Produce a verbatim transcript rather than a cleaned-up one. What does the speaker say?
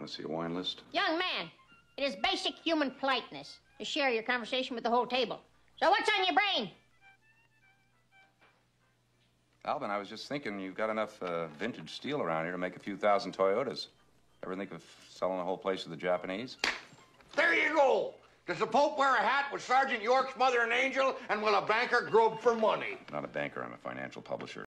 Want to see a wine list? Young man, it is basic human politeness to share your conversation with the whole table. So what's on your brain? Alvin, I was just thinking you've got enough uh, vintage steel around here to make a few thousand Toyotas. Ever think of selling the whole place to the Japanese? There you go. Does the Pope wear a hat with Sergeant York's mother and angel, and will a banker grope for money? I'm not a banker, I'm a financial publisher.